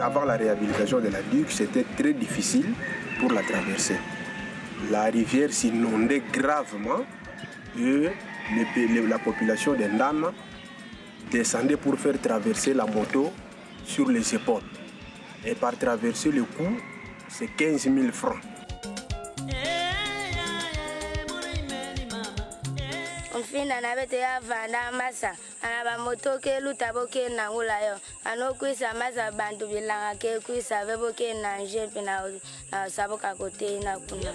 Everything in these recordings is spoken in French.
avant la réhabilitation de la digue, c'était très difficile pour la traverser. La rivière s'inondait gravement et la population de Ndama descendait pour faire traverser la moto sur les épaules. Et par traverser le coût, c'est 15 000 francs. Fina na bete ya vanda masa ana ba moto ke luta boke na ngula yo ano kwisa masa bantu bilanga ke kwisa beboke na nje pina na saboka kote na kuna.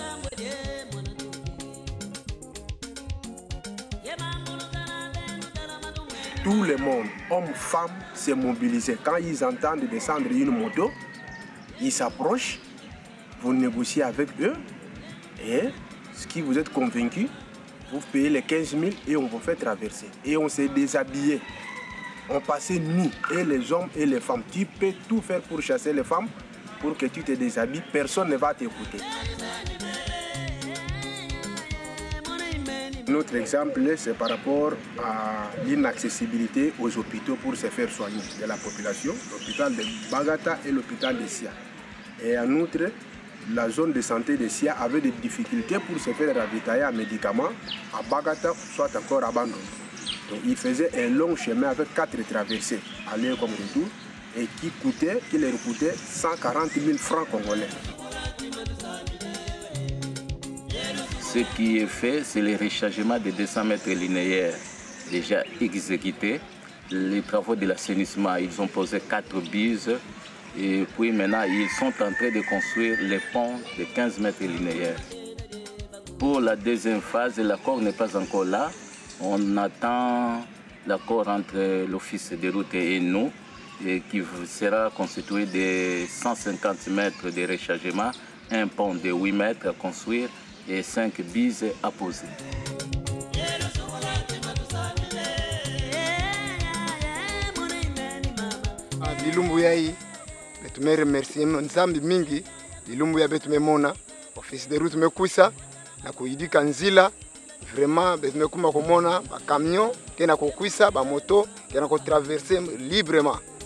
Tout le monde, hommes, femmes, s'est mobilisé. Quand ils entendent descendre une moto, ils s'approchent, vous négociez avec eux et ce qui vous êtes convaincu, vous payez les 15 000 et on vous fait traverser. Et on s'est déshabillé. On passait nus, et les hommes et les femmes. Tu peux tout faire pour chasser les femmes, pour que tu te déshabilles. Personne ne va t'écouter. Notre exemple, c'est par rapport à l'inaccessibilité aux hôpitaux pour se faire soigner de la population, l'hôpital de Bagata et l'hôpital de Sia. Et en outre, la zone de santé de Sia avait des difficultés pour se faire ravitailler en médicaments à Bagata, soit encore à Bandon. Donc il faisait un long chemin avec 4 traversées, aller comme retour, et qui leur coûtait 140 000 francs congolais. Ce qui est fait, c'est le rechargement de 200 mètres linéaires déjà exécutés. Les travaux de l'assainissement, ils ont posé 4 bises. Et puis maintenant, ils sont en train de construire les ponts de 15 mètres linéaires. Pour la deuxième phase, l'accord n'est pas encore là. On attend l'accord entre l'Office des routes et nous, qui sera constitué de 150 mètres de rechargement, un pont de 8 mètres à construire et 5 bises à poser. Tume remercier nzambi mingi ilumbu ya betu memona office de route mekuisa na kuidika nzila vraiment betu mekuma komona ba camion kena kokuisa ba moto kena ko traverser librement.